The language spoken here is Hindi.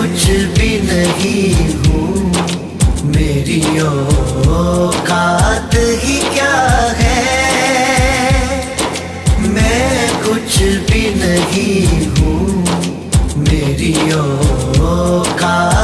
कुछ भी नहीं हूँ, मेरी औकात ही क्या है। मैं कुछ भी नहीं हूँ, मेरी औकात